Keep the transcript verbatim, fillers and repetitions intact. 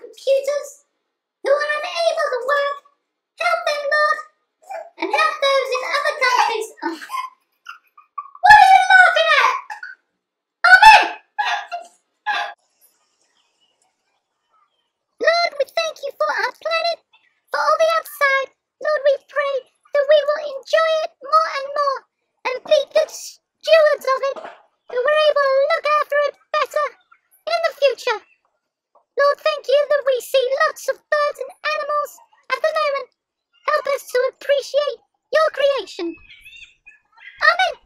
computers who are unable to work. Help them, Lord, and help those in other countries. Oh. What are you laughing at? Amen! Lord, we thank you for our planet, for all the upside. Lord, we pray that we will enjoy it more and more and be good stewards of it, that we're able to look after it better in the future. Lord, thank you that we see lots of birds and animals at the moment. Help us to appreciate your creation. Amen.